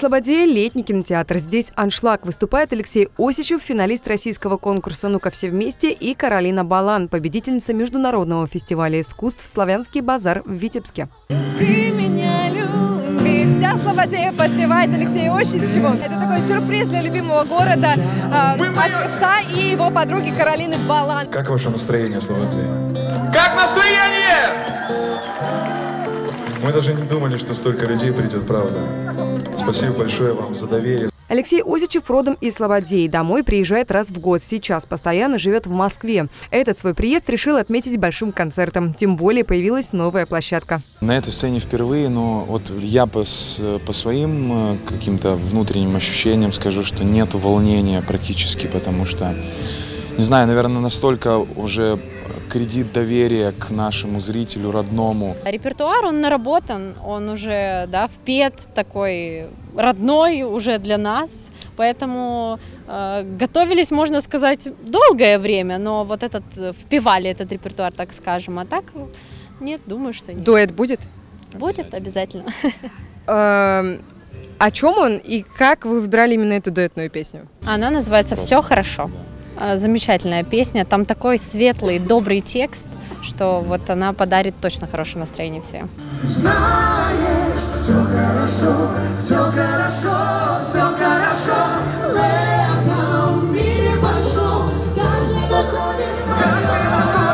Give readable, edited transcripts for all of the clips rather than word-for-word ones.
Слободе летний кинотеатр. Здесь аншлаг. Выступает Алексей Осичев, финалист российского конкурса «Ну-ка все вместе», и Каролина Балан, победительница международного фестиваля искусств «Славянский базар» в Витебске. Ты меня любишь. Вся Слободея подпевает Алексею Осичеву. Это такой сюрприз для любимого города от певца и его подруги Каролины Балан. Как ваше настроение, Слободея? Как настроение? Мы даже не думали, что столько людей придет, правда. Спасибо большое вам за доверие. Алексей Осичев родом из Слободеи. Домой приезжает раз в год. Сейчас постоянно живет в Москве. Этот свой приезд решил отметить большим концертом. Тем более появилась новая площадка. На этой сцене впервые, но вот я по своим каким-то внутренним ощущениям скажу, что нету волнения практически, потому что, не знаю, наверное, настолько уже кредит доверия к нашему зрителю родному. Репертуар, он наработан, он уже впет, такой родной уже для нас, поэтому готовились, можно сказать, долгое время, но вот впевали этот репертуар, так скажем, а так нет, думаю, что нет. Дуэт будет? Будет, обязательно. О чем он и как вы выбирали именно эту дуэтную песню? Она называется «Все хорошо». Замечательная песня, там такой светлый, добрый текст, что вот она подарит точно хорошее настроение всем. Знаешь, все хорошо, все хорошо, все хорошо. В этом мире большом каждый находит свое.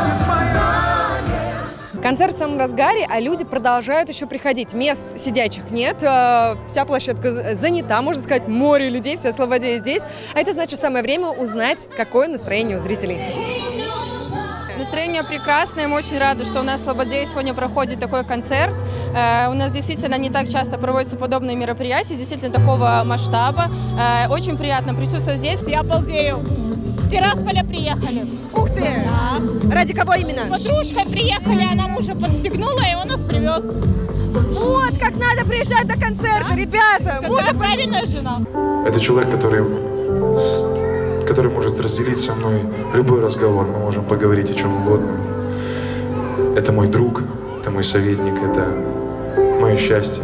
Концерт в самом разгаре, а люди продолжают еще приходить. Мест сидячих нет, вся площадка занята, можно сказать, море людей, вся Слободея здесь. А это значит, самое время узнать, какое настроение у зрителей. Настроение прекрасное, мы очень рады, что у нас в Слободее сегодня проходит такой концерт. У нас действительно не так часто проводятся подобные мероприятия, действительно такого масштаба. Очень приятно присутствовать здесь. Я балдею. С Тирасполя приехали. Ух ты! Да. Ради кого именно? С подружкой приехали, она мужа подстегнула, и он нас привез. Вот как надо приезжать на концерты, ребята! Какая правильная жена. Это человек, который может разделить со мной любой разговор. Мы можем поговорить о чем угодно. Это мой друг, это мой советник, это мое счастье.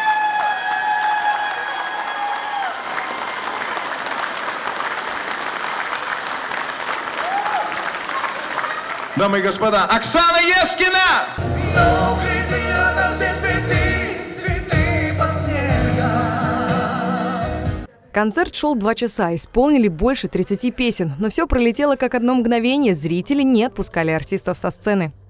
Дамы и господа, Оксана Ескина! Концерт шел 2 часа, исполнили больше 30 песен. Но все пролетело как одно мгновение. Зрители не отпускали артистов со сцены.